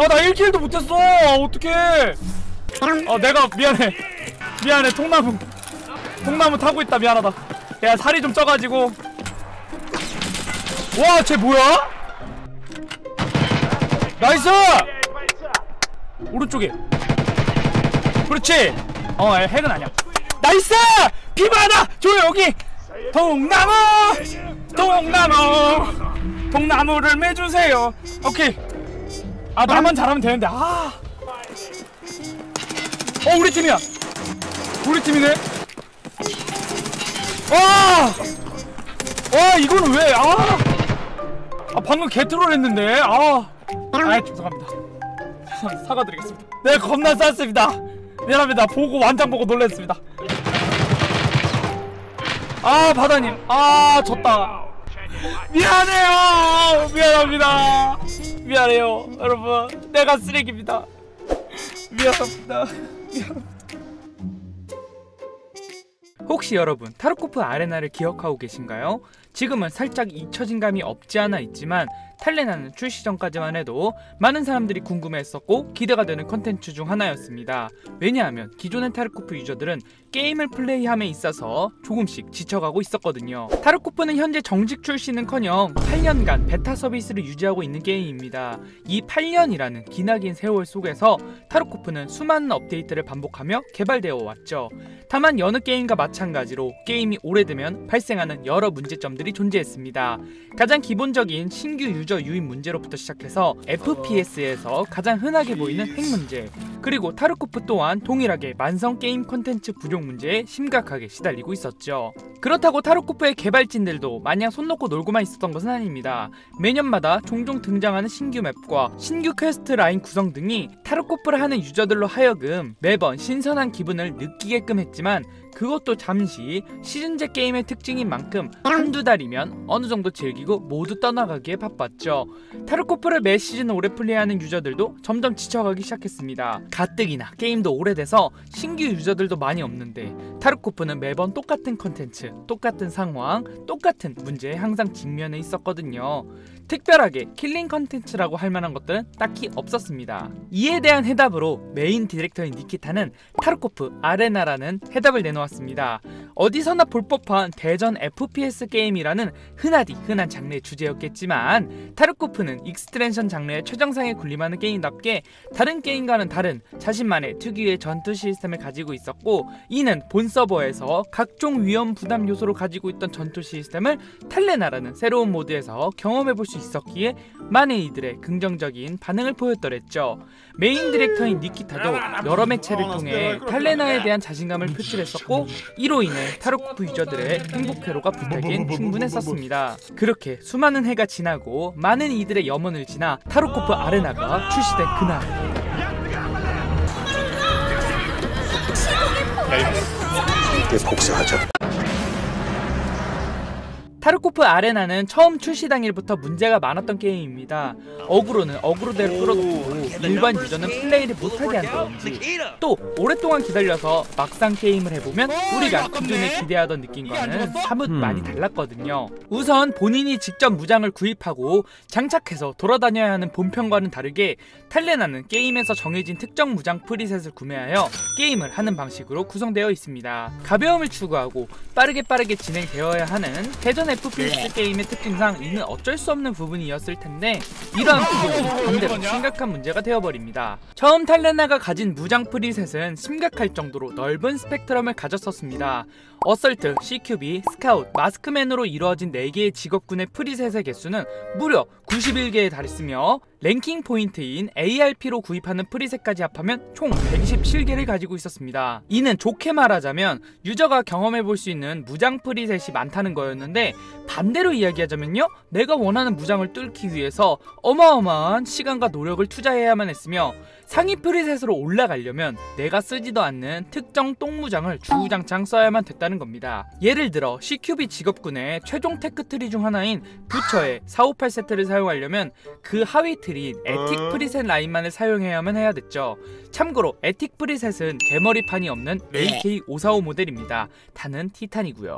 아, 나 1킬도 못했어. 어떡해. 내가 미안해. 통나무 타고 있다. 미안하다. 야, 살이 좀 쪄가지고. 와, 쟤 뭐야? 나이스! 오른쪽에. 그렇지. 핵은 아니야. 나이스! 피바다! 여기 통나무를 매주세요. 오케이. 아, 나만 잘하면 되는데. 우리 팀이야. 우리 팀이네. 이거는 왜? 방금 개트롤 했는데. 죄송합니다. 사과드리겠습니다. 네, 겁나 쌌습니다. 미안합니다. 완장 보고 놀랐습니다. 바다님. 졌다. 미안해요. 미안합니다. 미안해요, 여러분. 내가 쓰레기입니다. 미안합니다. 혹시 여러분 타르코프 아레나를 기억하고 계신가요? 지금은 살짝 잊혀진 감이 없지 않아 있지만 탈레나는 출시 전까지만 해도 많은 사람들이 궁금해했었고 기대가 되는 컨텐츠 중 하나였습니다. 왜냐하면 기존의 타르코프 유저들은 게임을 플레이함에 있어서 조금씩 지쳐가고 있었거든요. 타르코프는 현재 정식 출시는커녕 8년간 베타 서비스를 유지하고 있는 게임입니다. 이 8년이라는 기나긴 세월 속에서 타르코프는 수많은 업데이트를 반복하며 개발되어 왔죠. 다만 여느 게임과 마찬가지로 게임이 오래되면 발생하는 여러 문제점들이 존재했습니다. 가장 기본적인 신규 유저 유입 문제로부터 시작해서 FPS에서 가장 흔하게 보이는 핵 문제, 그리고 타르코프 또한 동일하게 만성 게임 콘텐츠 부족 문제에 심각하게 시달리고 있었죠. 그렇다고 타르코프의 개발진들도 마냥 손 놓고 놀고만 있었던 것은 아닙니다. 매년마다 종종 등장하는 신규 맵과 신규 퀘스트 라인 구성 등이 타르코프를 하는 유저들로 하여금 매번 신선한 기분을 느끼게끔 했지만 그것도 잠시 시즌제 게임의 특징인 만큼 한두 달이면 어느 정도 즐기고 모두 떠나가기에 바빴죠. 타르코프를 매 시즌 오래 플레이하는 유저들도 점점 지쳐가기 시작했습니다. 가뜩이나 게임도 오래돼서 신규 유저들도 많이 없는데 타르코프는 매번 똑같은 컨텐츠, 똑같은 상황, 똑같은 문제에 항상 직면해 있었거든요. 특별하게 킬링 컨텐츠라고 할 만한 것들은 딱히 없었습니다. 이에 대한 해답으로 메인 디렉터인 니키타는 타르코프 아레나라는 해답을 내놓았습니다. 어디서나 볼 법한 대전 FPS 게임이라는 흔한 장르의 주제였겠지만 타르코프는 익스트랜션 장르의 최정상에 군림하는 게임답게 다른 게임과는 다른 자신만의 특유의 전투 시스템을 가지고 있었고, 이는 본 서버에서 각종 위험 부담 요소로 가지고 있던 전투 시스템을 탈레나라는 새로운 모드에서 경험해볼 수 있었기에 많은 이들의 긍정적인 반응을 보였더랬죠. 메인 디렉터인 니키타도 여러 매체를 통해 탈레나에 대한 자신감을 표출했었고, 이로 인해 타르코프 유저들의 행복회로가 불타긴 충분했었습니다. 그렇게 수많은 해가 지나고 많은 이들의 염원을 지나 타르코프 아레나가 출시된 그날, 함께 복수하자. 타르코프 아레나는 처음 출시 당일부터 문제가 많았던 게임입니다. 어그로는 어그로대로 끌어놓고 일반 유저는 플레이를 못하게 한다든지, 또 오랫동안 기다려서 막상 게임을 해보면 우리가 기존에 기대하던 느낌과는 사뭇 많이 달랐거든요. 우선 본인이 직접 무장을 구입하고 장착해서 돌아다녀야 하는 본편과는 다르게 탈레나는 게임에서 정해진 특정 무장 프리셋을 구매하여 게임을 하는 방식으로 구성되어 있습니다. 가벼움을 추구하고 빠르게 진행되어야 하는 대전 FPS 게임의 특징상 이는 어쩔 수 없는 부분이었을 텐데, 이러한 부분이 반대로 심각한 문제가 되어버립니다. 처음 탈레나가 가진 무장 프리셋은 심각할 정도로 넓은 스펙트럼을 가졌었습니다. 어설트, CQB, 스카웃, 마스크맨으로 이루어진 4개의 직업군의 프리셋의 개수는 무려 91개에 달했으며 랭킹 포인트인 ARP로 구입하는 프리셋까지 합하면 총 127개를 가지고 있었습니다. 이는 좋게 말하자면 유저가 경험해볼 수 있는 무장 프리셋이 많다는 거였는데, 반대로 이야기하자면요, 내가 원하는 무장을 뚫기 위해서 어마어마한 시간과 노력을 투자해야만 했으며, 상위 프리셋으로 올라가려면 내가 쓰지도 않는 특정 똥무장을 주구장창 써야만 됐다는 겁니다. 예를 들어 CQB 직업군의 최종 테크 트리 중 하나인 부처의 458세트를 사용하려면 그 하위 트리인 에틱 프리셋 라인만을 사용해야만 해야 됐죠. 참고로 에틱 프리셋은 개머리판이 없는 AK545 모델입니다. 단은 티탄이고요.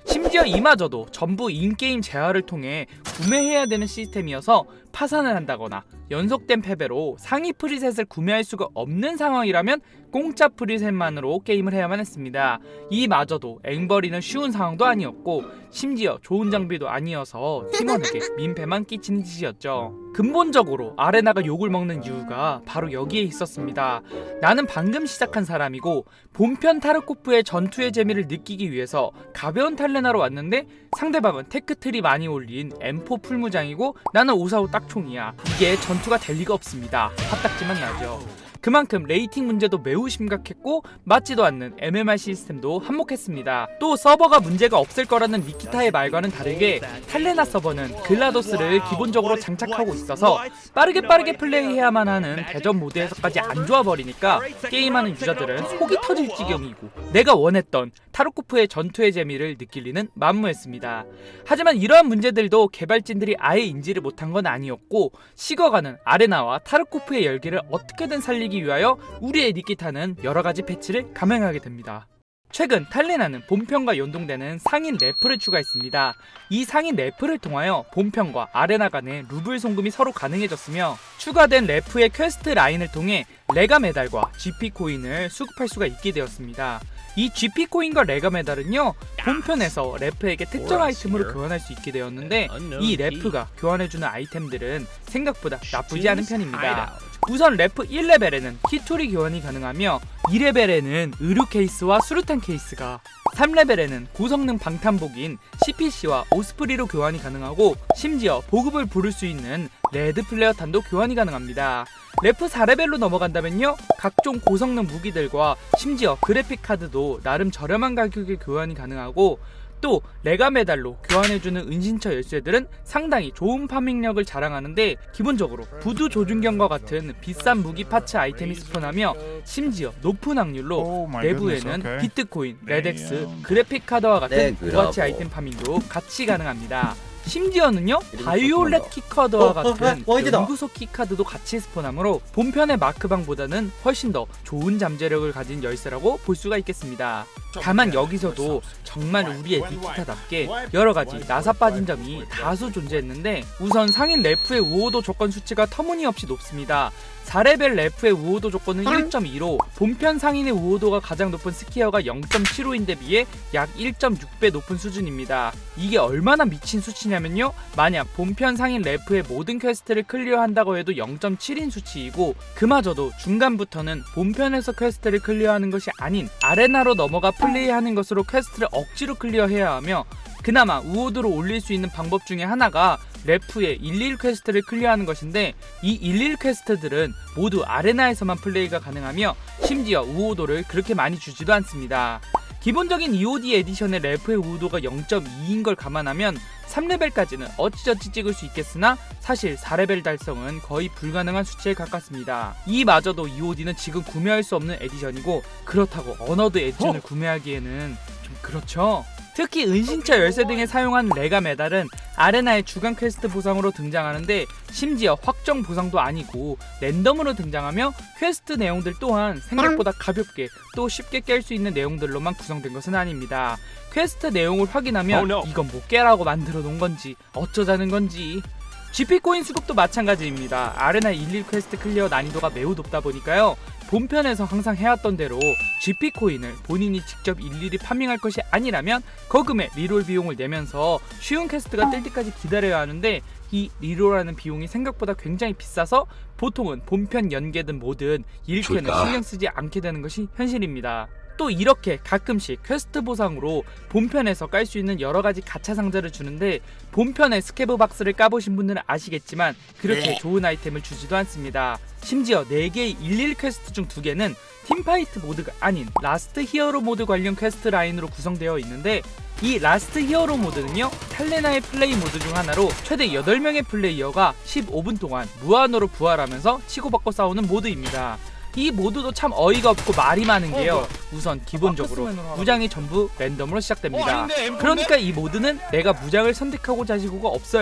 심지어 이마저도 전부 인게임 재화를 통해 구매해야 되는 시스템이어서 파산을 한다거나 연속된 패배로 상위 프리셋을 구매할 수가 없는 상황이라면 공짜 프리셋만으로 게임을 해야만 했습니다. 이마저도 앵벌이는 쉬운 상황도 아니었고 심지어 좋은 장비도 아니어서 팀원에게 민폐만 끼치는 짓이었죠. 근본적으로 아레나가 욕을 먹는 이유가 바로 여기에 있었습니다. 나는 방금 시작한 사람이고 본편 타르코프의 전투의 재미를 느끼기 위해서 가벼운 탈레나로 왔는데 상대방은 테크트리 많이 올린 M4 풀무장이고 나는 545 딱총이야. 이게 전투가 될 리가 없습니다. 화딱지만 나죠. 그만큼 레이팅 문제도 매우 심각했고 맞지도 않는 MMR 시스템도 한몫했습니다. 또 서버가 문제가 없을 거라는 니키타의 말과는 다르게 탈레나 서버는 글라도스를 기본적으로 장착하고 있어서 빠르게 플레이해야만 하는 대전 모드에서까지 안 좋아버리니까 게임하는 유저들은 속이 터질 지경이고 내가 원했던 타르코프의 전투의 재미를 느낄 리는 만무했습니다. 하지만 이러한 문제들도 개발진들이 아예 인지를 못한 건 아니었고 식어가는 아레나와 타르코프의 열기를 어떻게든 살리기 위하여 우리의 니키타는 여러가지 패치를 감행하게 됩니다. 최근 탈레나는 본편과 연동되는 상인 래프를 추가했습니다. 이 상인 래프를 통하여 본편과 아레나 간의 루블 송금이 서로 가능해졌으며 추가된 래프의 퀘스트 라인을 통해 레가 메달과 GP 코인을 수급할 수가 있게 되었습니다. 이 GP 코인과 레가 메달은요 본편에서 래프에게 특정 아이템으로 교환할 수 있게 되었는데 이 래프가 교환해주는 아이템들은 생각보다 나쁘지 않은 편입니다. 우선 래프 1레벨에는 키토리 교환이 가능하며 2레벨에는 의류 케이스와 수류탄 케이스가 3레벨에는 고성능 방탄복인 CPC와 오스프리로 교환이 가능하고 심지어 보급을 부를 수 있는 레드 플레어탄도 교환이 가능합니다. 래프 4레벨로 넘어간다면요 각종 고성능 무기들과 심지어 그래픽 카드도 나름 저렴한 가격에 교환이 가능하고 또 레가 메달로 교환해주는 은신처 열쇠들은 상당히 좋은 파밍력을 자랑하는데 기본적으로 부두 조준경과 같은 비싼 무기 파츠 아이템이 스폰하며 심지어 높은 확률로 내부에는 비트코인, 레덱스, 그래픽 카드와 같은 부가치 아이템 파밍도 같이 가능합니다. 심지어는요 바이올렛 키카드와 같은 연구소 키카드도 같이 스폰하므로 본편의 마크방보다는 훨씬 더 좋은 잠재력을 가진 열쇠라고 볼 수가 있겠습니다. 다만 여기서도 정말 우리의 니키타답게 여러가지 나사 빠진 점이 다수 존재했는데 우선 상인 래프의 우호도 조건 수치가 터무니없이 높습니다. 4레벨 래프의 우호도 조건은 1.2로 본편 상인의 우호도가 가장 높은 스키어가 0.75인데 비해 약 1.6배 높은 수준입니다. 이게 얼마나 미친 수치냐면요 만약 본편 상인 래프의 모든 퀘스트를 클리어한다고 해도 0.7인 수치이고 그마저도 중간부터는 본편에서 퀘스트를 클리어하는 것이 아닌 아레나로 넘어가 플레이하는 것으로 퀘스트를 억지로 클리어해야 하며 그나마 우호도를 올릴 수 있는 방법 중에 하나가 래프의 111 퀘스트를 클리어하는 것인데 이 111 퀘스트들은 모두 아레나에서만 플레이가 가능하며 심지어 우호도를 그렇게 많이 주지도 않습니다. 기본적인 EOD 에디션의 래프의 우호도가 0.2인 걸 감안하면 3레벨까지는 어찌저찌 찍을 수 있겠으나 사실 4레벨 달성은 거의 불가능한 수치에 가깝습니다. 이마저도 EOD는 지금 구매할 수 없는 에디션이고 그렇다고 어너드 에디션을 구매하기에는 좀 그렇죠. 특히 은신처 열쇠 등에 사용한 레가 메달은 아레나의 주간 퀘스트 보상으로 등장하는데 심지어 확정 보상도 아니고 랜덤으로 등장하며 퀘스트 내용들 또한 생각보다 가볍게 또 쉽게 깰 수 있는 내용들로만 구성된 것은 아닙니다. 퀘스트 내용을 확인하면 이건 뭐 깨라고 만들어 놓은 건지 어쩌자는 건지. GP코인 수급도 마찬가지입니다. 아레나 11 퀘스트 클리어 난이도가 매우 높다 보니까요 본편에서 항상 해왔던 대로 GP코인을 본인이 직접 일일이 파밍할 것이 아니라면 거금의 리롤 비용을 내면서 쉬운 퀘스트가 뜰 때까지 기다려야 하는데 이 리롤하는 비용이 생각보다 굉장히 비싸서 보통은 본편 연계든 뭐든 1퀘는 신경 쓰지 않게 되는 것이 현실입니다. 또 이렇게 가끔씩 퀘스트 보상으로 본편에서 깔 수 있는 여러가지 가챠 상자를 주는데 본편의 스캐브 박스를 까보신 분들은 아시겠지만 그렇게 좋은 아이템을 주지도 않습니다. 심지어 4개의 11 퀘스트 중 2개는 팀파이트 모드가 아닌 라스트 히어로 모드 관련 퀘스트 라인으로 구성되어 있는데 이 라스트 히어로 모드는요 탈레나의 플레이 모드 중 하나로 최대 8명의 플레이어가 15분 동안 무한으로 부활하면서 치고받고 싸우는 모드입니다. 이 모드도 참 어이가 없고 말이 많은 게요 우선 기본적으로 무장이 전부 랜덤으로 시작됩니다. 그러니까 이 모드는 내가 무장을 선택하고 자시고가 없어요.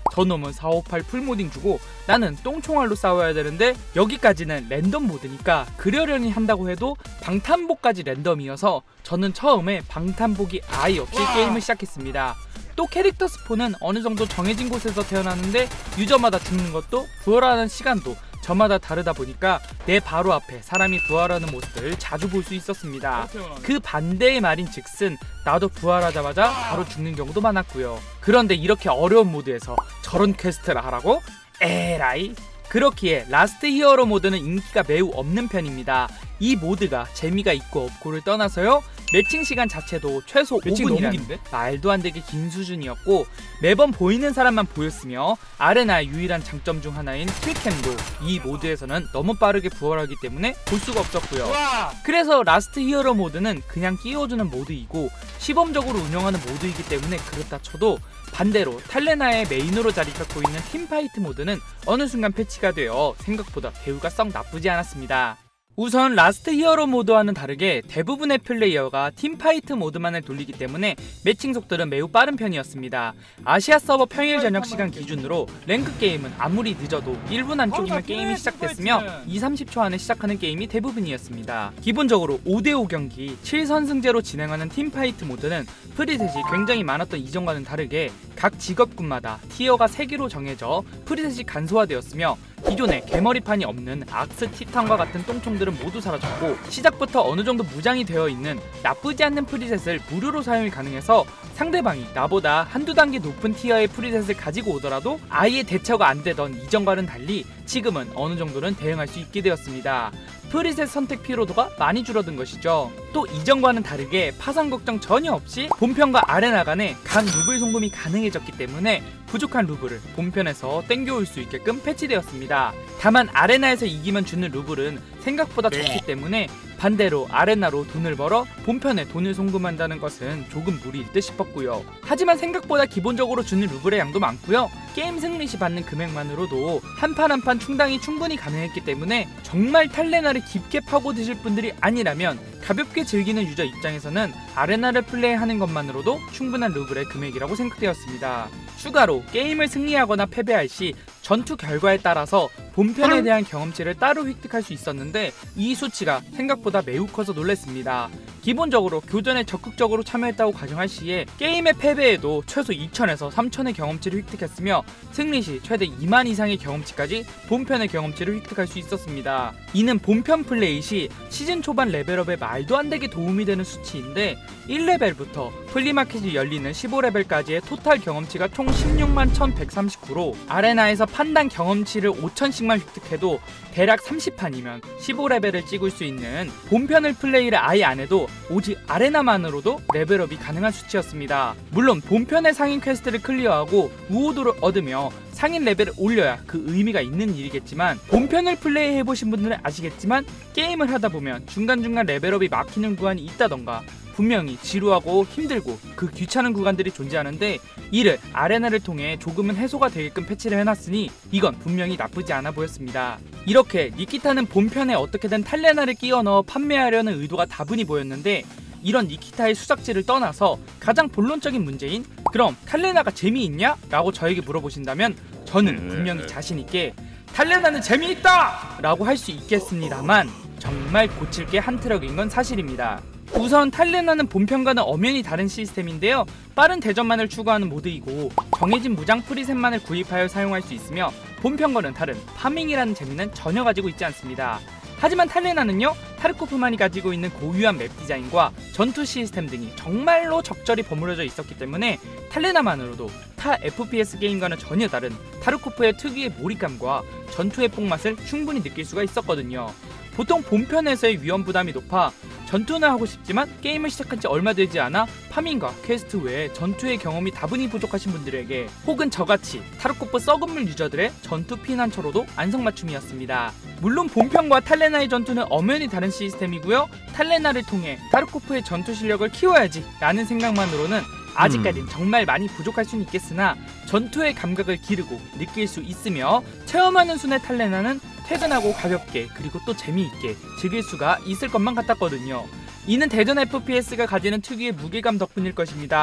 저놈은 458 풀모딩 주고 나는 똥총알로 싸워야 되는데 여기까지는 랜덤 모드니까 그러려니 한다고 해도 방탄복까지 랜덤이어서 저는 처음에 방탄복이 아예 없이 게임을 시작했습니다. 또 캐릭터 스폰은 어느 정도 정해진 곳에서 태어나는데 유저마다 죽는 것도 부활하는 시간도 저마다 다르다 보니까 내 바로 앞에 사람이 부활하는 모습을 자주 볼 수 있었습니다. 그 반대의 말인 즉슨 나도 부활하자마자 바로 죽는 경우도 많았고요. 그런데 이렇게 어려운 모드에서 저런 퀘스트를 하라고? 에라이. 그렇기에 라스트 히어로 모드는 인기가 매우 없는 편입니다. 이 모드가 재미가 있고 없고를 떠나서요, 매칭 시간 자체도 최소 5분이라는 말도 안 되게 긴 수준이었고 매번 보이는 사람만 보였으며 아레나의 유일한 장점 중 하나인 킬캠도 이 모드에서는 너무 빠르게 부활하기 때문에 볼 수가 없었고요. 그래서 라스트 히어로 모드는 그냥 끼워주는 모드이고 시범적으로 운영하는 모드이기 때문에 그렇다 쳐도 반대로 탈레나의 메인으로 자리 잡고 있는 팀파이트 모드는 어느 순간 패치가 되어 생각보다 배우가 썩 나쁘지 않았습니다. 우선 라스트 히어로 모드와는 다르게 대부분의 플레이어가 팀파이트 모드만을 돌리기 때문에 매칭 속도는 매우 빠른 편이었습니다. 아시아 서버 평일 저녁 시간 기준으로 랭크 게임은 아무리 늦어도 1분 안쪽이면 게임이 시작됐으며 2~30초 안에 시작하는 게임이 대부분이었습니다. 기본적으로 5대5 경기 7선승제로 진행하는 팀파이트 모드는 프리셋이 굉장히 많았던 이전과는 다르게 각 직업군마다 티어가 3개로 정해져 프리셋이 간소화되었으며 기존에 개머리판이 없는 악스 티탄과 같은 똥총들은 모두 사라졌고 시작부터 어느정도 무장이 되어 있는 나쁘지 않는 프리셋을 무료로 사용이 가능해서 상대방이 나보다 한두 단계 높은 티어의 프리셋을 가지고 오더라도 아예 대처가 안 되던 이전과는 달리 지금은 어느 정도는 대응할 수 있게 되었습니다. 프리셋 선택 피로도가 많이 줄어든 것이죠. 또 이전과는 다르게 파산 걱정 전혀 없이 본편과 아레나 간에 각 루블 송금이 가능해졌기 때문에 부족한 루블을 본편에서 땡겨올 수 있게끔 패치되었습니다. 다만 아레나에서 이기면 주는 루블은 생각보다 적기 때문에 반대로 아레나로 돈을 벌어 본편에 돈을 송금한다는 것은 조금 무리일 듯 싶었고요. 하지만 생각보다 기본적으로 주는 루블의 양도 많고요. 게임 승리 시 받는 금액만으로도 한 판 한 판 충당이 충분히 가능했기 때문에 정말 탈레나를 깊게 파고드실 분들이 아니라면 가볍게 즐기는 유저 입장에서는 아레나를 플레이하는 것만으로도 충분한 루블의 금액이라고 생각되었습니다. 추가로 게임을 승리하거나 패배할 시 전투 결과에 따라서 본편에 대한 경험치를 따로 획득할 수 있었는데 이 수치가 생각보다 매우 커서 놀랐습니다. 기본적으로 교전에 적극적으로 참여했다고 가정할 시에 게임의 패배에도 최소 2000에서 3000의 경험치를 획득했으며 승리 시 최대 2만 이상의 경험치까지 본편의 경험치를 획득할 수 있었습니다. 이는 본편 플레이 시 시즌 초반 레벨업에 말도 안 되게 도움이 되는 수치인데 1레벨부터 플리마켓이 열리는 15레벨까지의 토탈 경험치가 총 16만 1139로 아레나에서 판단 경험치를 5000씩만 획득해도 대략 30판이면 15레벨을 찍을 수 있는 본편을 플레이를 아예 안 해도 오직 아레나만으로도 레벨업이 가능한 수치였습니다. 물론 본편의 상인 퀘스트를 클리어하고 우호도를 얻으며 상인 레벨을 올려야 그 의미가 있는 일이겠지만 본편을 플레이해보신 분들은 아시겠지만 게임을 하다보면 중간중간 레벨업이 막히는 구간이 있다던가 분명히 지루하고 힘들고 그 귀찮은 구간들이 존재하는데 이를 아레나를 통해 조금은 해소가 되게끔 패치를 해놨으니 이건 분명히 나쁘지 않아 보였습니다. 이렇게 니키타는 본편에 어떻게든 탈레나를 끼워 넣어 판매하려는 의도가 다분히 보였는데 이런 니키타의 수작질을 떠나서 가장 본론적인 문제인 그럼 탈레나가 재미있냐? 라고 저에게 물어보신다면 저는 분명히 자신있게 탈레나는 재미있다! 라고 할 수 있겠습니다만 정말 고칠 게 한 트럭인 건 사실입니다. 우선 탈레나는 본편과는 엄연히 다른 시스템인데요. 빠른 대전만을 추구하는 모드이고 정해진 무장 프리셋만을 구입하여 사용할 수 있으며 본편과는 다른 파밍이라는 재미는 전혀 가지고 있지 않습니다. 하지만 탈레나는요, 타르코프만이 가지고 있는 고유한 맵 디자인과 전투 시스템 등이 정말로 적절히 버무려져 있었기 때문에 탈레나만으로도 타 FPS 게임과는 전혀 다른 타르코프의 특유의 몰입감과 전투의 뽕맛을 충분히 느낄 수가 있었거든요. 보통 본편에서의 위험 부담이 높아 전투는 하고 싶지만 게임을 시작한 지 얼마 되지 않아 파밍과 퀘스트 외에 전투의 경험이 다분히 부족하신 분들에게 혹은 저같이 타르코프 썩은 물 유저들의 전투 피난처로도 안성맞춤이었습니다. 물론 본편과 탈레나의 전투는 엄연히 다른 시스템이고요. 탈레나를 통해 타르코프의 전투 실력을 키워야지 라는 생각만으로는 아직까진 정말 많이 부족할 수는 있겠으나 전투의 감각을 기르고 느낄 수 있으며 체험하는 순의 탈레나는 퇴근하고 가볍게 그리고 또 재미있게 즐길 수가 있을 것만 같았거든요. 이는 대전 FPS가 가지는 특유의 무게감 덕분일 것입니다.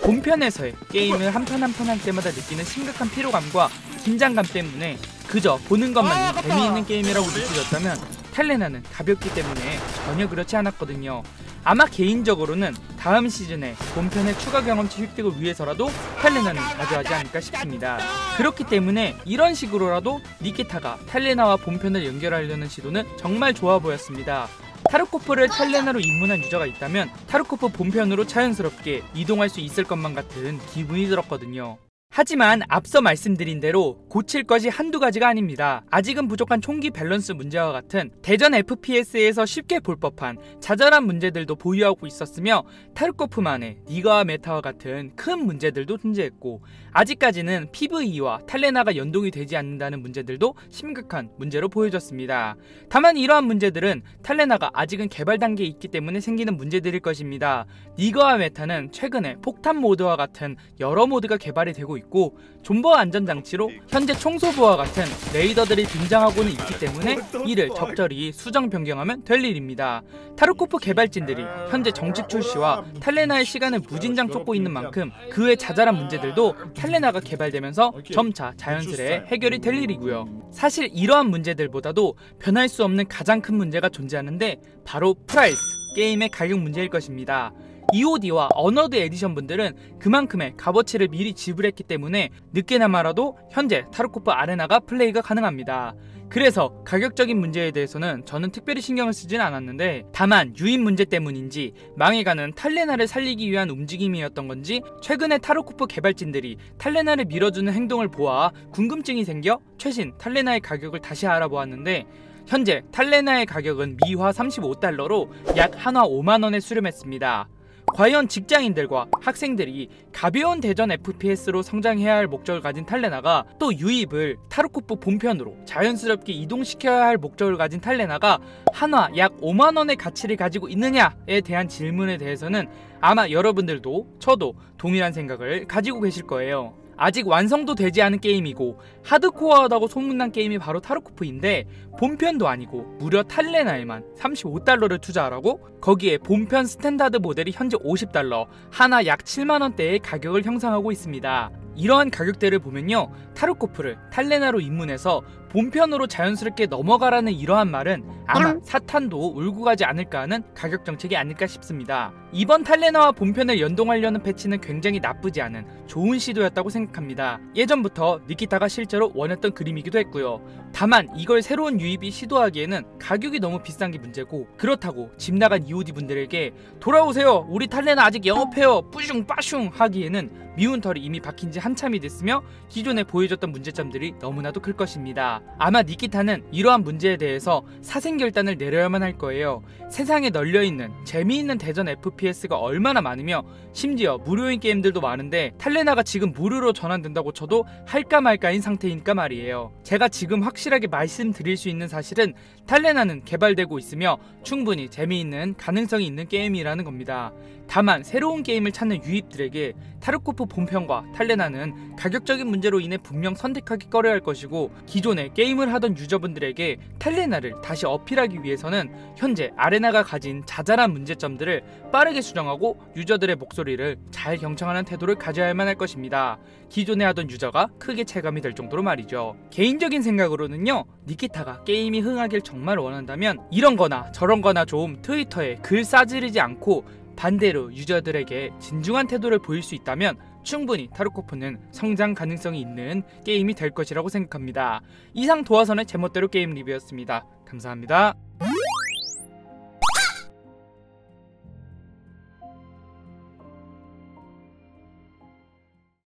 본편에서의 게임을 한 판 한 판 할 때마다 느끼는 심각한 피로감과 긴장감 때문에 그저 보는 것만이 재미있는 게임이라고 느껴졌다면 탈레나는 가볍기 때문에 전혀 그렇지 않았거든요. 아마 개인적으로는 다음 시즌에 본편의 추가 경험치 획득을 위해서라도 탈레나는 가져가지 않을까 싶습니다. 그렇기 때문에 이런 식으로라도 니키타가 탈레나와 본편을 연결하려는 시도는 정말 좋아 보였습니다. 타르코프를 탈레나로 입문한 유저가 있다면 타르코프 본편으로 자연스럽게 이동할 수 있을 것만 같은 기분이 들었거든요. 하지만 앞서 말씀드린 대로 고칠 것이 한두 가지가 아닙니다. 아직은 부족한 총기 밸런스 문제와 같은 대전 FPS에서 쉽게 볼 법한 자잘한 문제들도 보유하고 있었으며 타르코프만의 니가와 메타와 같은 큰 문제들도 존재했고 아직까지는 PVE와 탈레나가 연동이 되지 않는다는 문제들도 심각한 문제로 보여졌습니다. 다만 이러한 문제들은 탈레나가 아직은 개발 단계에 있기 때문에 생기는 문제들일 것입니다. 니가와 메타는 최근에 폭탄 모드와 같은 여러 모드가 개발이 되고 있고 존버 안전장치로 현재 총소부와 같은 레이더들이 등장하고는 있기 때문에 이를 적절히 수정 변경하면 될 일입니다. 타르코프 개발진들이 현재 정식 출시와 탈레나의 시간을 무진장 쫓고 있는 만큼 그 외 자잘한 문제들도 탈레나가 개발되면서 점차 자연스레 해결이 될 일이고요. 사실 이러한 문제들보다도 변할 수 없는 가장 큰 문제가 존재하는데 바로 프라이스, 게임의 가격 문제일 것입니다. EOD와 어너드 에디션 분들은 그만큼의 값어치를 미리 지불했기 때문에 늦게나마라도 현재 타르코프 아레나가 플레이가 가능합니다. 그래서 가격적인 문제에 대해서는 저는 특별히 신경을 쓰진 않았는데 다만 유입 문제 때문인지 망해가는 탈레나를 살리기 위한 움직임이었던 건지 최근에 타르코프 개발진들이 탈레나를 밀어주는 행동을 보아 궁금증이 생겨 최신 탈레나의 가격을 다시 알아보았는데 현재 탈레나의 가격은 미화 35달러로 약 한화 5만원에 수렴했습니다. 과연 직장인들과 학생들이 가벼운 대전 FPS로 성장해야 할 목적을 가진 탈레나가 또 유입을 타르코프 본편으로 자연스럽게 이동시켜야 할 목적을 가진 탈레나가 한화 약 5만원의 가치를 가지고 있느냐에 대한 질문에 대해서는 아마 여러분들도 저도 동일한 생각을 가지고 계실 거예요. 아직 완성도 되지 않은 게임이고 하드코어하다고 소문난 게임이 바로 타르코프인데 본편도 아니고 무려 탈레나에만 35달러를 투자하라고? 거기에 본편 스탠다드 모델이 현재 50달러, 하나 약 7만원대의 가격을 형성하고 있습니다. 이러한 가격대를 보면요, 타르코프를 탈레나로 입문해서 본편으로 자연스럽게 넘어가라는 이러한 말은 아마 사탄도 울고 가지 않을까 하는 가격 정책이 아닐까 싶습니다. 이번 탈레나와 본편을 연동하려는 패치는 굉장히 나쁘지 않은 좋은 시도였다고 생각합니다. 예전부터 니키타가 실제로 원했던 그림이기도 했고요. 다만 이걸 새로운 유입이 시도하기에는 가격이 너무 비싼 게 문제고, 그렇다고 집 나간 EOD 분들에게 돌아오세요, 우리 탈레나 아직 영업해요, 뿌슝 빠슝 하기에는 미운 털이 이미 박힌 지 한참이 됐으며 기존에 보여줬던 문제점들이 너무나도 클 것입니다. 아마 니키타는 이러한 문제에 대해서 사생결단을 내려야만 할 거예요. 세상에 널려있는 재미있는 대전 FPS가 얼마나 많으며 심지어 무료인 게임들도 많은데 탈레나가 지금 무료로 전환된다고 쳐도 할까 말까인 상태이니까 말이에요. 제가 지금 확실하게 말씀드릴 수 있는 사실은 탈레나는 개발되고 있으며 충분히 재미있는 가능성이 있는 게임이라는 겁니다. 다만 새로운 게임을 찾는 유입들에게 타르코프 본편과 탈레나는 가격적인 문제로 인해 분명 선택하기 꺼려할 것이고, 기존에 게임을 하던 유저분들에게 탈레나를 다시 어필하기 위해서는 현재 아레나가 가진 자잘한 문제점들을 빠르게 수정하고 유저들의 목소리를 잘 경청하는 태도를 가져야만 할 것입니다. 기존에 하던 유저가 크게 체감이 될 정도로 말이죠. 개인적인 생각으로는요, 니키타가 게임이 흥하길 정말 원한다면 이런거나 저런거나 좀 트위터에 글 싸지르지 않고 반대로 유저들에게 진중한 태도를 보일 수 있다면 충분히 타르코프는 성장 가능성이 있는 게임이 될 것이라고 생각합니다. 이상 도화선의 제멋대로 게임 리뷰였습니다. 감사합니다.